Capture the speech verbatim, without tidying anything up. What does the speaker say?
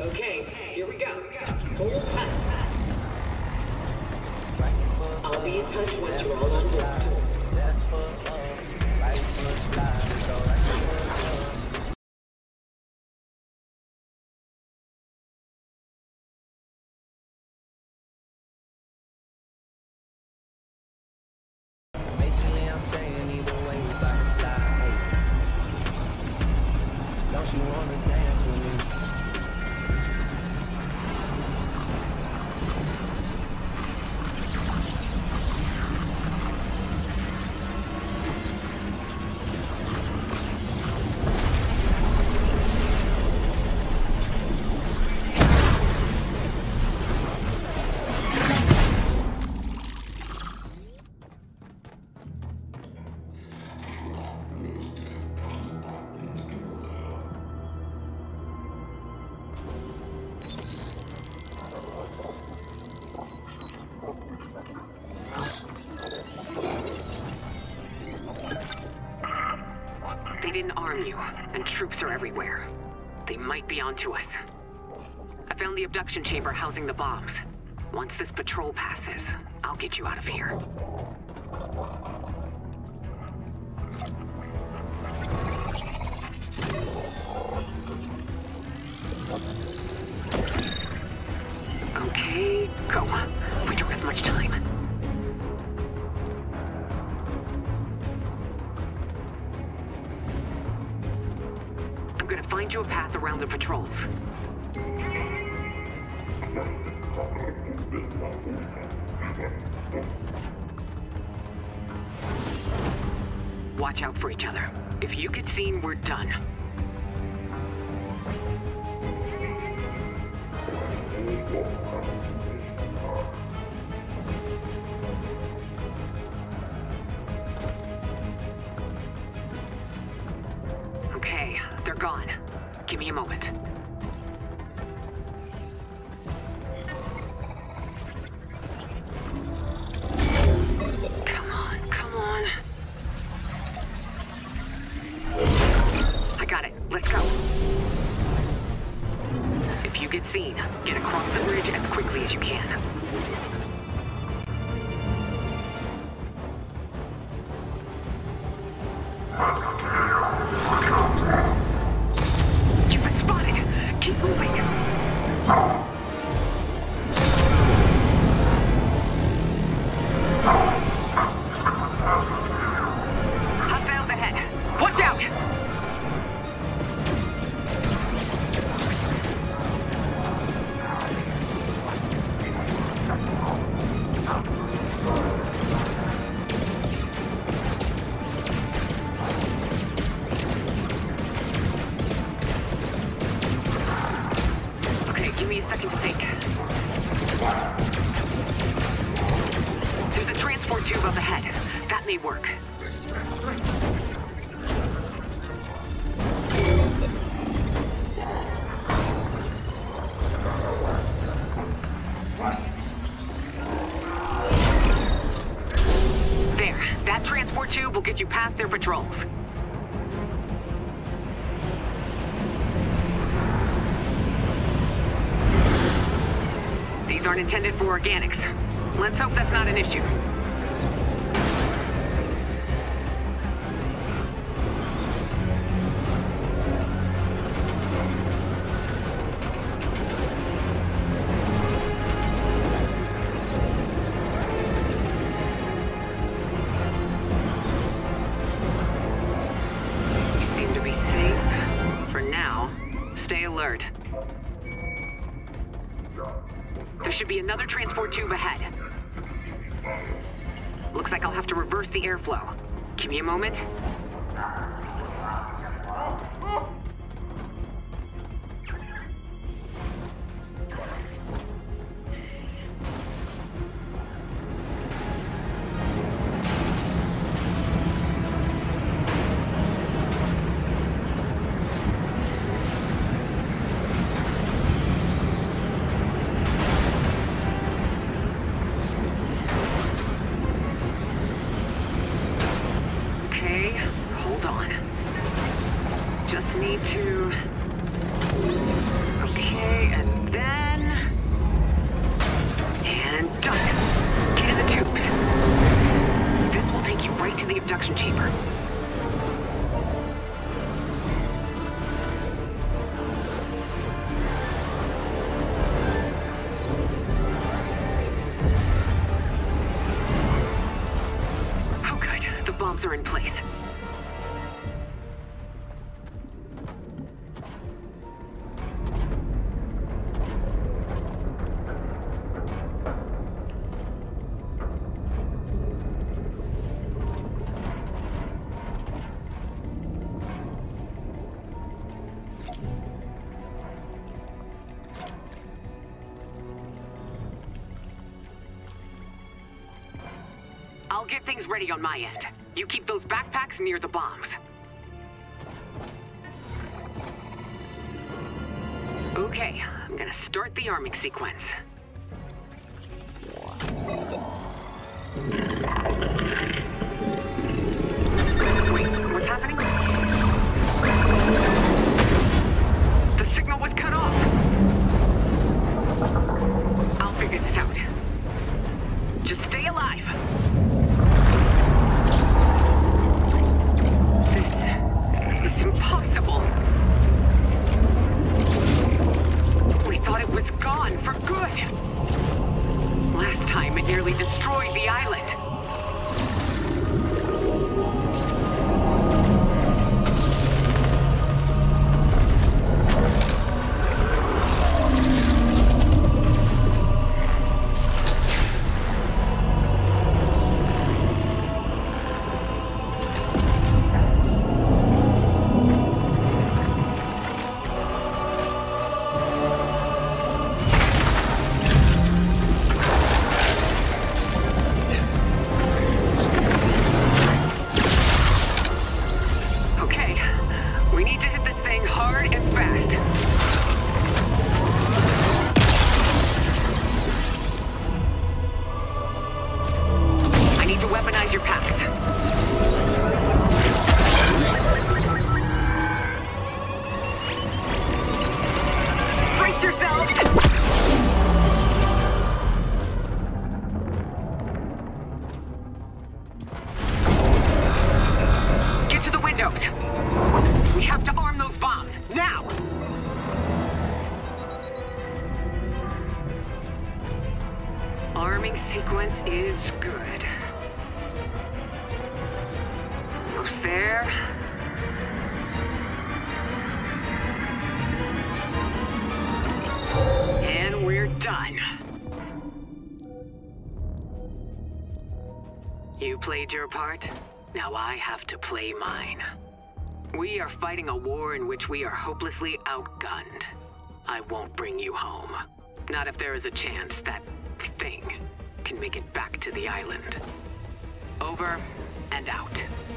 Okay, here we go. Hold tight. I'll be in touch once you're all on board. Basically, I'm saying either way we got to slide. Don't you wanna dance with me? They didn't arm you, and troops are everywhere. They might be onto us. I found the abduction chamber housing the bombs. Once this patrol passes, I'll get you out of here. Okay, go. We don't have much time. I'm gonna find you a path around the patrols. Watch out for each other. If you get seen, we're done. Okay, they're gone. Give me a moment. Come on, come on. I got it. Let's go. If you get seen, get across the bridge as quickly as you can. You've been spotted. Keep moving. Hostiles ahead. Watch out! Okay, give me a second to think. There's a transport tube up ahead. That may work. There, that transport tube will get you past their patrols. These aren't intended for organics. Let's hope that's not an issue. You seem to be safe. For now, stay alert. There should be another transport tube ahead. Looks like I'll have to reverse the airflow. Give me a moment. Just need to... Okay, abduction chamber. Oh good, the bombs are in place. I'll get things ready on my end. You keep those backpacks near the bombs. Okay, I'm gonna start the arming sequence. Wait, what's happening? The signal was cut off. I'll figure this out. Just stay alive. This is impossible. We thought it was gone for good. Last time it nearly destroyed the island. Weaponize your packs. Brace yourselves! Get to the windows. We have to arm those bombs, now! Arming sequence is good. Almost there. And we're done. You played your part. Now I have to play mine. We are fighting a war in which we are hopelessly outgunned. I won't bring you home. Not if there is a chance that thing can make it back to the island. Over and out.